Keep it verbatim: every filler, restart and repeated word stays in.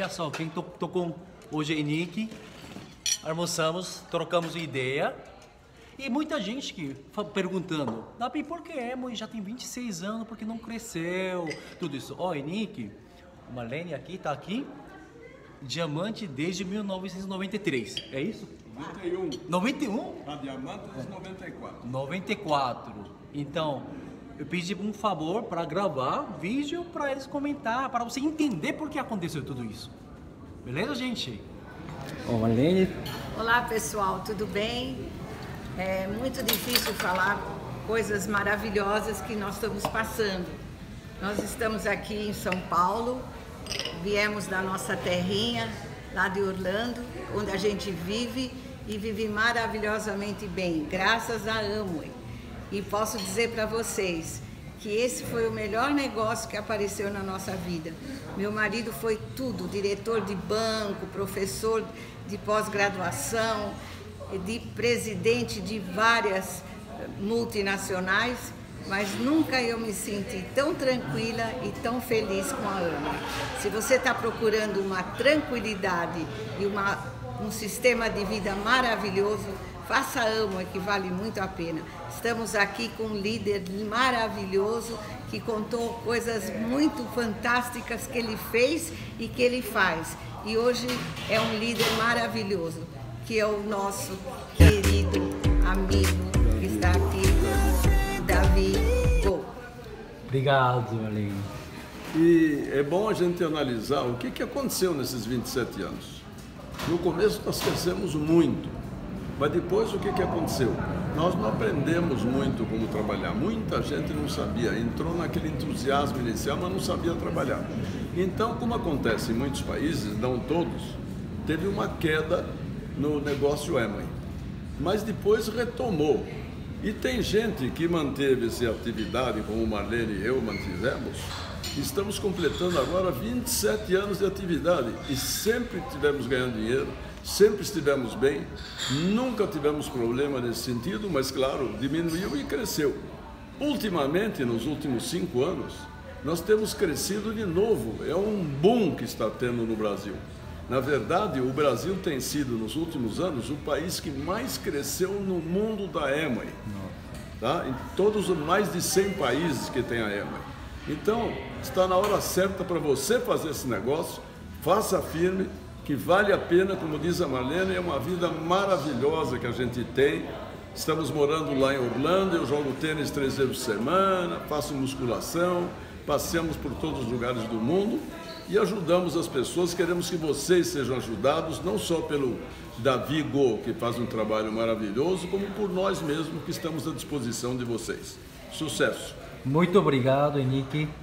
Olha só, quem tô, tô com hoje é Henrique. Almoçamos, trocamos ideia. E muita gente que perguntando, Davi, por que Emo já tem vinte e seis anos, porque não cresceu? Tudo isso. Ó, oh, Henrique, Marlene aqui, tá aqui. Diamante desde mil novecentos e noventa e três, é isso? noventa e um. noventa e um? A diamante desde noventa e quatro. noventa e quatro. Então, eu pedi um favor para gravar vídeo para eles comentar, para você entender por que aconteceu tudo isso. Beleza, gente? Ô, Marlene. Olá, pessoal, tudo bem? É muito difícil falar coisas maravilhosas que nós estamos passando. Nós estamos aqui em São Paulo, viemos da nossa terrinha, lá de Orlando, onde a gente vive e vive maravilhosamente bem, graças a Amway. E posso dizer para vocês que esse foi o melhor negócio que apareceu na nossa vida. Meu marido foi tudo, diretor de banco, professor de pós-graduação, de presidente de várias multinacionais, mas nunca eu me senti tão tranquila e tão feliz com a Amway. Se você está procurando uma tranquilidade e uma, um sistema de vida maravilhoso, faça a Amway, que vale muito a pena. Estamos aqui com um líder maravilhoso que contou coisas muito fantásticas que ele fez e que ele faz. E hoje é um líder maravilhoso, que é o nosso querido amigo que está aqui, Davi Go. Obrigado, Marlene. E é bom a gente analisar o que, que aconteceu nesses vinte e sete anos. No começo nós crescemos muito, mas depois o que, que aconteceu? Nós não aprendemos muito como trabalhar. Muita gente não sabia, entrou naquele entusiasmo inicial, mas não sabia trabalhar. Então, como acontece em muitos países, não todos, teve uma queda no negócio Amway, mas depois retomou. E tem gente que manteve essa atividade, como Marlene e eu mantivemos. Estamos completando agora vinte e sete anos de atividade e sempre tivemos ganhando dinheiro, sempre estivemos bem, nunca tivemos problema nesse sentido, mas claro, diminuiu e cresceu. Ultimamente, nos últimos cinco anos, nós temos crescido de novo, é um boom que está tendo no Brasil. Na verdade, o Brasil tem sido, nos últimos anos, o país que mais cresceu no mundo da Amway. Tá? Em todos os mais de cem países que tem a Amway. Então, está na hora certa para você fazer esse negócio, faça firme, que vale a pena, como diz a Marlene, é uma vida maravilhosa que a gente tem. Estamos morando lá em Orlando, eu jogo tênis três vezes por semana, faço musculação, passeamos por todos os lugares do mundo e ajudamos as pessoas. Queremos que vocês sejam ajudados, não só pelo Davi Go, que faz um trabalho maravilhoso, como por nós mesmos que estamos à disposição de vocês. Sucesso! Muito obrigado, Henrique.